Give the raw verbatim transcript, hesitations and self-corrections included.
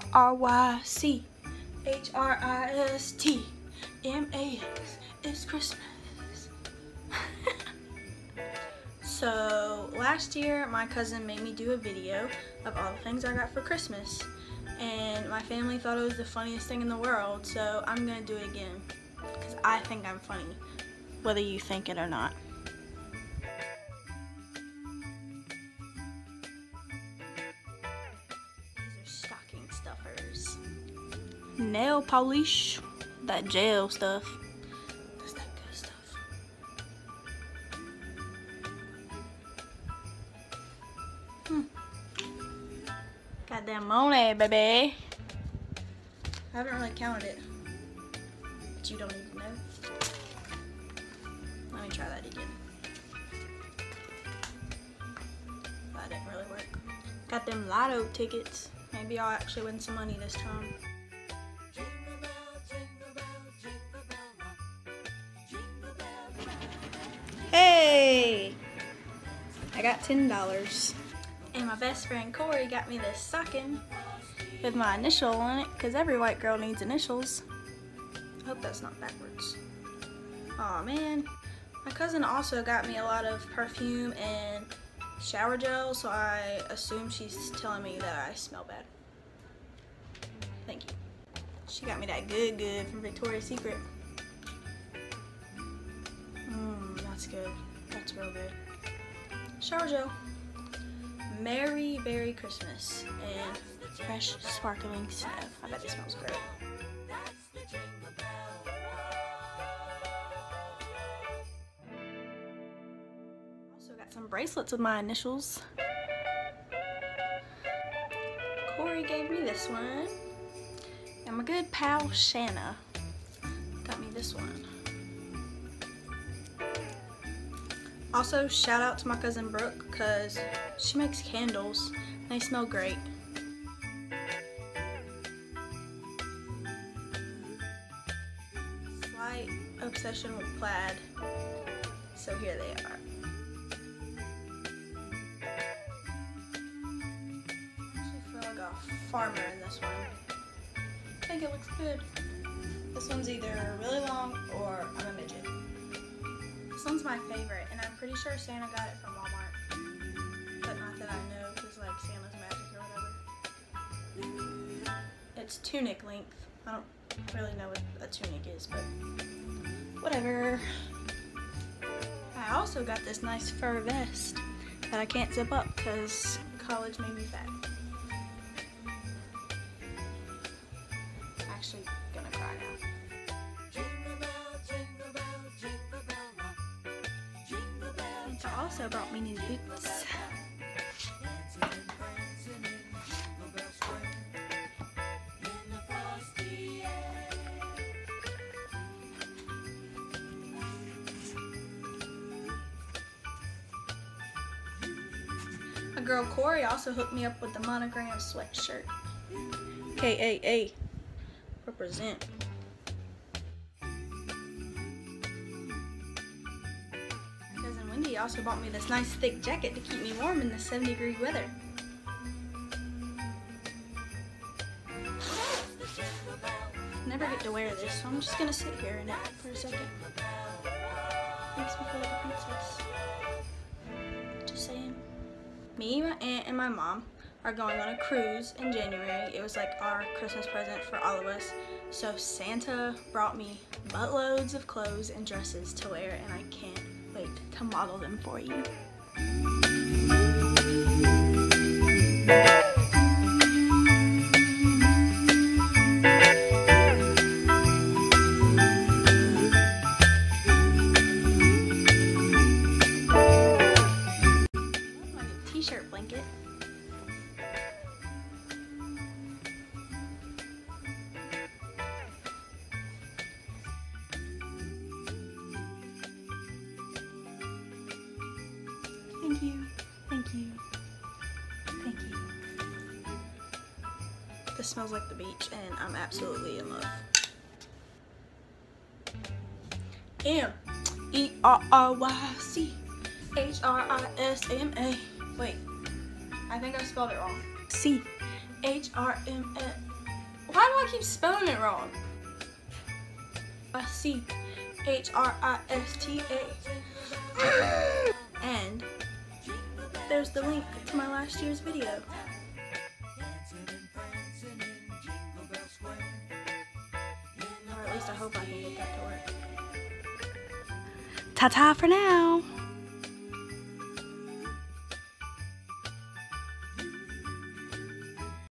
R Y C H R I S T M A S. It's Christmas. So last year my cousin made me do a video of all the things I got for Christmas, and my family thought it was the funniest thing in the world, so I'm gonna do it again because I think I'm funny, whether you think it or not. These are stocking stuffers. Nail polish, that gel stuff. That's that good stuff. Hmm. Got that money, baby. I haven't really counted it, but you don't need to know. Let me try that again. That didn't really work. Got them lotto tickets. Maybe I'll actually win some money this time. Hey! I got ten dollars. And my best friend Corey got me this stocking with my initial on it, because every white girl needs initials. I hope that's not backwards. Aw, man. My cousin also got me a lot of perfume and shower gel, so I assume she's telling me that I smell bad. Thank you. She got me that good good from Victoria's Secret. Mmm, that's good. That's real good. Shower gel. Merry Berry Christmas and fresh sparkling snow. I bet it smells great. Also got some bracelets with my initials. Corey gave me this one. And my good pal Shanna got me this one. Also, shout out to my cousin Brooke, because she makes candles and they smell great. Slight obsession with plaid, so here they are. I actually feel like a farmer in this one. I think it looks good. This one's either really long or I'm a midget. This one's my favorite, and I'm pretty sure Santa got it from Walmart. But not that I know, because like Santa's magic or whatever. It's tunic length. I don't really know what a tunic is, but whatever. I also got this nice fur vest that I can't zip up because college made me fat. I'm actually gonna cry now. Also brought me new boots. My girl Corey also hooked me up with the monogram sweatshirt. K A A. Represent. He also bought me this nice thick jacket to keep me warm in the seventy degree weather. Never get to wear this, so I'm just gonna sit here in it for a second. Makes me feel like a princess. Just saying. Me, my aunt, and my mom are going on a cruise in January. It was like our Christmas present for all of us. So Santa brought me buttloads of clothes and dresses to wear, and I can't wait to model them for you. My new t-shirt blanket. Thank you, thank you, thank you. This smells like the beach, and I'm absolutely in love. M E R R Y C H R I S M A. Wait, I think I spelled it wrong. C H R M A Why do I keep spelling it wrong? C H R I S T A. And there's the link to my last year's video. Or at least I hope I can get that to work. Ta-ta for now!